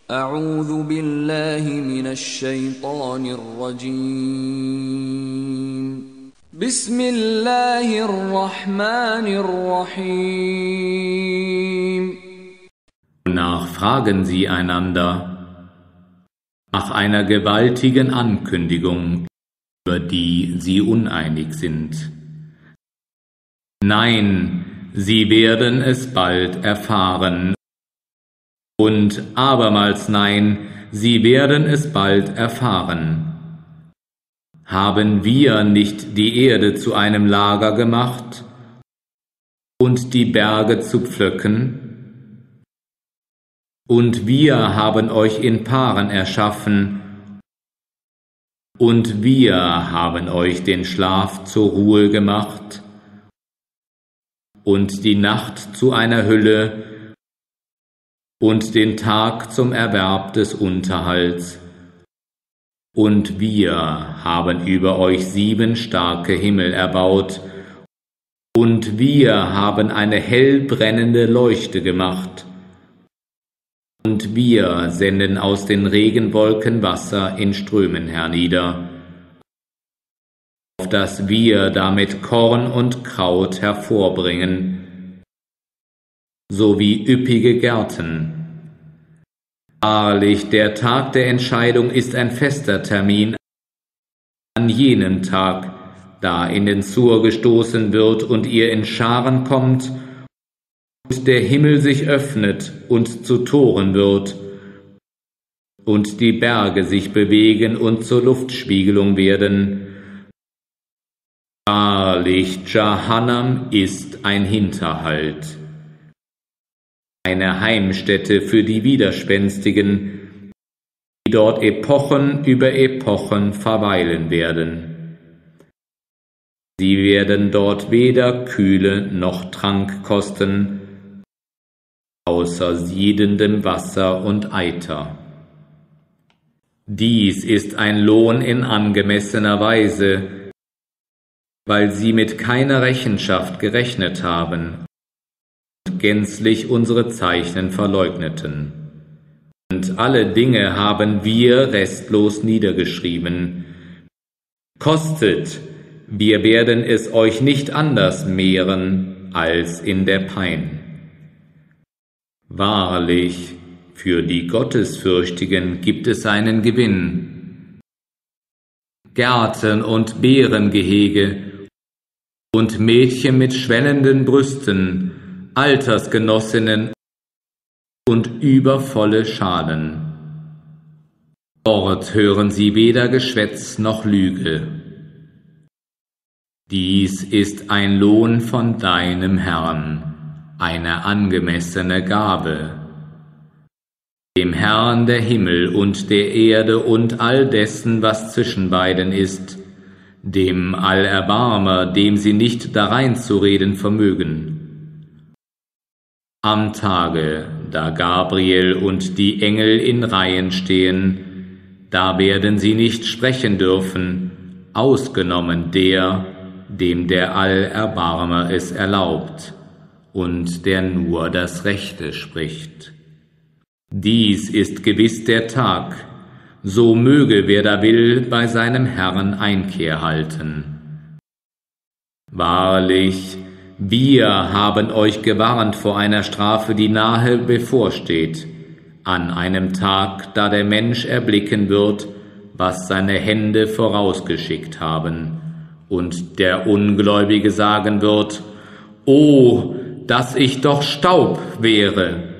أعوذ بالله من الشيطان الرجيم بسم الله الرحمن الرحيم. Danach fragen sie einander nach einer gewaltigen Ankündigung, über die sie uneinig sind. Nein, sie werden es bald erfahren. Und abermals nein, sie werden es bald erfahren. Haben wir nicht die Erde zu einem Lager gemacht und die Berge zu Pflöcken? Und wir haben euch in Paaren erschaffen, und wir haben euch den Schlaf zur Ruhe gemacht und die Nacht zu einer Hülle und den Tag zum Erwerb des Unterhalts. Und wir haben über euch 7 starke Himmel erbaut, und wir haben eine hell brennende Leuchte gemacht, und wir senden aus den Regenwolken Wasser in Strömen hernieder, auf dass wir damit Korn und Kraut hervorbringen, sowie üppige Gärten. Wahrlich, der Tag der Entscheidung ist ein fester Termin, an jenem Tag, da in den Sur gestoßen wird und ihr in Scharen kommt und der Himmel sich öffnet und zu Toren wird und die Berge sich bewegen und zur Luftspiegelung werden. Wahrlich, Jahannam ist ein Hinterhalt, eine Heimstätte für die Widerspenstigen, die dort Epochen über Epochen verweilen werden. Sie werden dort weder Kühle noch Trank kosten, außer siedendem Wasser und Eiter. Dies ist ein Lohn in angemessener Weise, weil sie mit keiner Rechenschaft gerechnet haben und gänzlich unsere Zeichen verleugneten. Und alle Dinge haben wir restlos niedergeschrieben. Kostet, wir werden es euch nicht anders mehren als in der Pein. Wahrlich, für die Gottesfürchtigen gibt es einen Gewinn. Gärten und Beerengehege und Mädchen mit schwellenden Brüsten, Altersgenossinnen und übervolle Schalen. Dort hören sie weder Geschwätz noch Lüge. Dies ist ein Lohn von deinem Herrn, eine angemessene Gabe. Dem Herrn der Himmel und der Erde und all dessen, was zwischen beiden ist, dem Allerbarmer, dem sie nicht darein zu reden vermögen. Am Tage, da Gabriel und die Engel in Reihen stehen, da werden sie nicht sprechen dürfen, ausgenommen der, dem der Allerbarmer es erlaubt und der nur das Rechte spricht. Dies ist gewiss der Tag, so möge wer da will bei seinem Herrn Einkehr halten. Wahrlich, wir haben euch gewarnt vor einer Strafe, die nahe bevorsteht, an einem Tag, da der Mensch erblicken wird, was seine Hände vorausgeschickt haben, und der Ungläubige sagen wird: O, dass ich doch Staub wäre!